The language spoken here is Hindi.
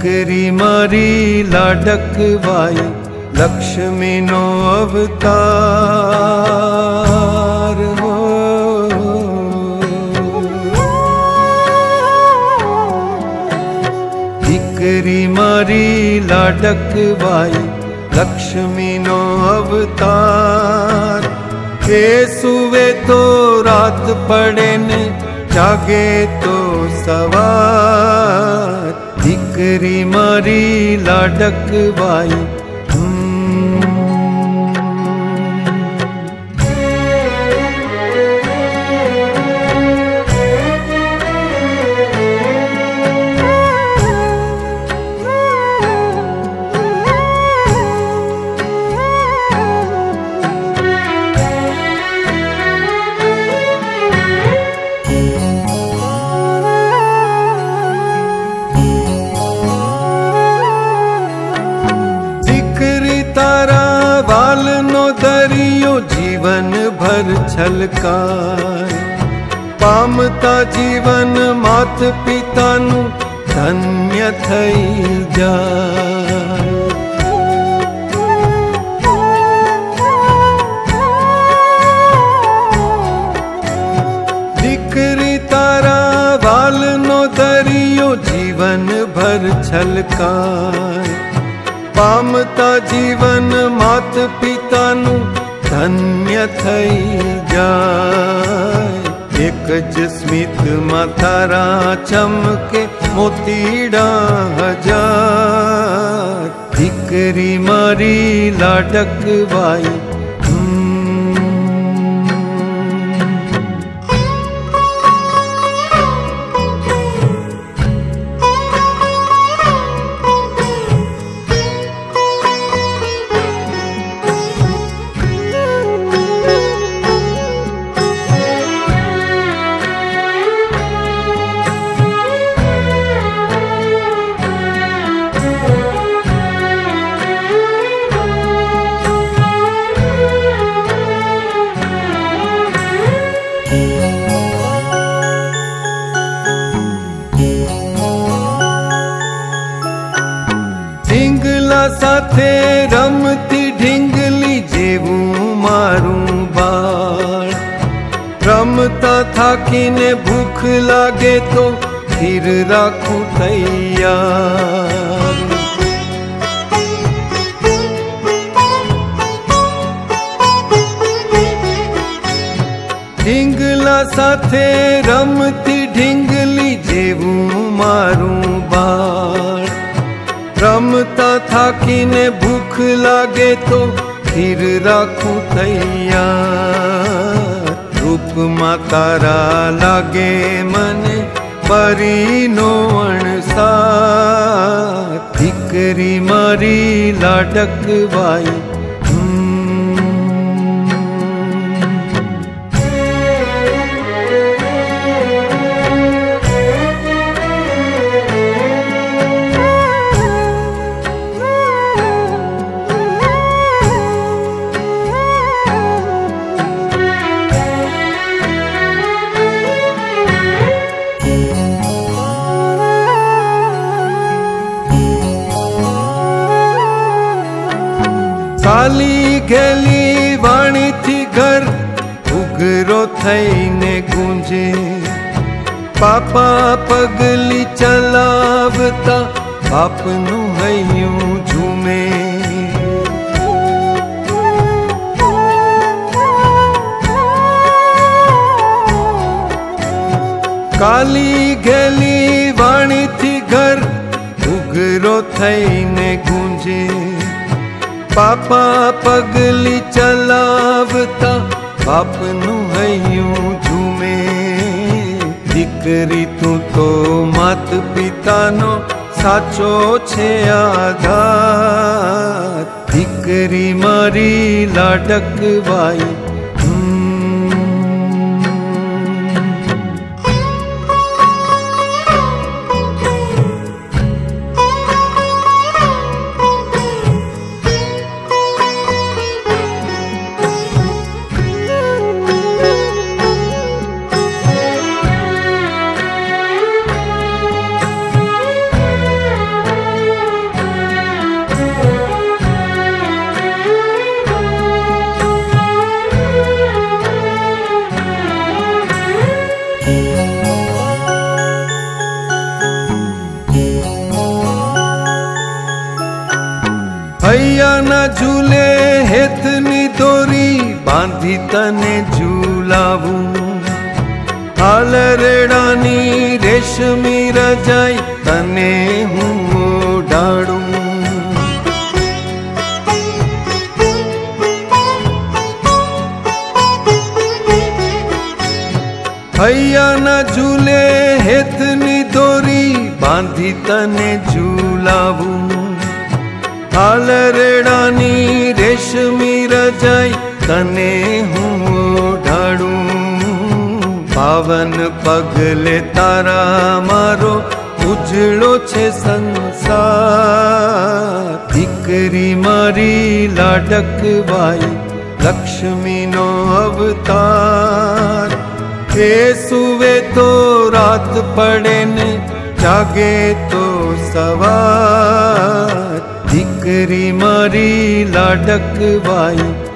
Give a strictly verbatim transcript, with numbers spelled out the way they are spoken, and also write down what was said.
દીકરી મારી લાડકવાઈ લક્ષ્મીનો અવતાર હો. દીકરી મારી લાડકવાઈ લક્ષ્મીનો અવતાર. એ સુવે તો રાત પડે ને જાગે તો સવાર. દીકરી મારી લાડકવાઈ दरियो जीवन भर छलकाय. पामता जीवन मात पितानु धन्य थई जाय. दीकरी तारा वालनो दरियो जीवन भर छलकाय. पामता जीवन मात पितानु धन्य थई जाय. एक ज स्मित मा तारा चमके मोतीड़ा हजार. दीकरी मारी लाडकवाई સાથે રમતી ઢીંગલી જેવું મારું બાળ. રમતા થાકીને ભૂખ લાગે તો ખીર રાખું તૈયાર. ઢીંગલા સાથે રમતી ઢીંગલી જેવું મારું બાળ. रमता थाकीने भूख लागे तो खीर राखूं तैयार. रूप मा तारा लागे मने परी नो अणसार. दीकरी मारी लाडकवाई काली गेली वाणी थी घर उगरो थईने गूंजे. पापा पगली चलावता बापनु हयूं झूमे. काली गेली वाणी थी घर उगरो थईने गूंजे. पापा पगली चलावता बापनु हयूं झूमे. दीकरी तू तो मात पितानो साचो छे आधार. दीकरी मारी लाडकवाई हेथनी दोरी बांधी तने झूलावूं, हालरडानी रेशमी रजाई तने हूँ ओढ़ाड़ूं। हैया न झूले हेथनी दोरी बांधी तने झूलावूं, हालरडानी रेशमी रजाई तने हूँ ओढ़ाड़ूं। पावन पगले तारा मारो उजड़ो छे संसार, दीकरी मारी लाडकवाई लक्ष्मी नो अवतार। हे सुवे तो रात पड़े ने जागे तो सवार, दीकरी मारी लाडकवाई